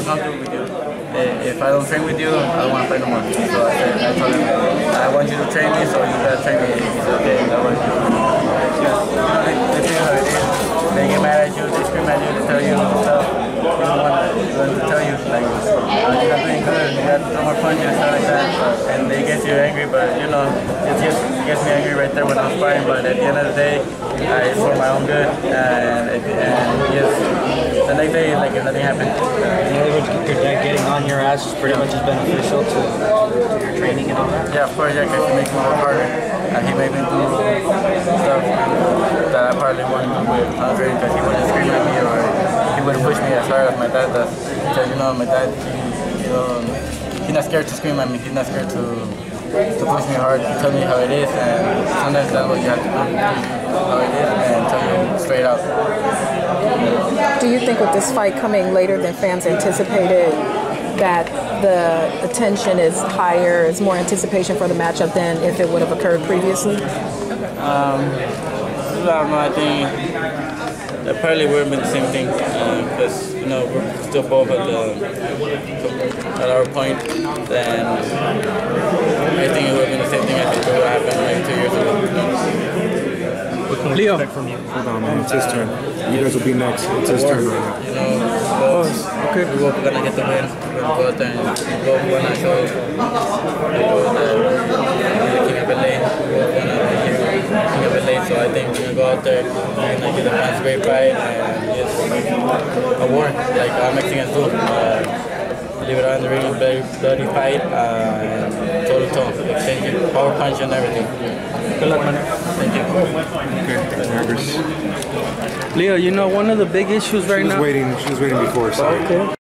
feel comfortable with you. If I don't train with you, I don't want to fight no more. So I told him, I want you to train me, so you gotta train me. He said, okay, I want you. They feel how it is. They get mad at you, they scream at you, they tell you stuff. You don't want them to tell you, like, you're not doing good, you got to throw more punches and stuff like that. And they get you angry, but it gets me angry right there when I'm sparring. But at the end of the day, it's for my own good. And yes, the next day, like, if nothing happened. In other words, your dad getting on your ass is pretty much as beneficial to your training and all that? Yeah, of course, yeah, because he makes me work harder. He made me do stuff that I probably wouldn't do with Andre, because he wouldn't scream at me or he wouldn't push me as hard as my dad does. Because, my dad, he's not scared to scream at me. He's not scared to push me hard. He tells me how it is, and sometimes that's what you have to do, how it is, and tell you straight out. Do you think with this fight coming later than fans anticipated, that the attention is higher, is more anticipation for the matchup than if it would have occurred previously? I don't know, I think that probably would have been the same thing, because we're still both at our point. Then I think it would have been the same thing. I think it would have happened like 2 years ago. Leo, hold on, man. It's his turn. You guys will be next. It's his turn right now. Okay. We're both gonna get the win. We're gonna go out there and both wanna show people that we're the king of LA. We're both wanna be king of LA. So I think we're gonna go out there, we're gonna give the fans a great fight, and just a war like Mexicans do. Leave it on the ring, bloody fight, and toe-to-toe, exchanging power punch and everything. Good luck, man. Thank you. Okay, Leo, one of the big issues right now. She was waiting before, so. Okay.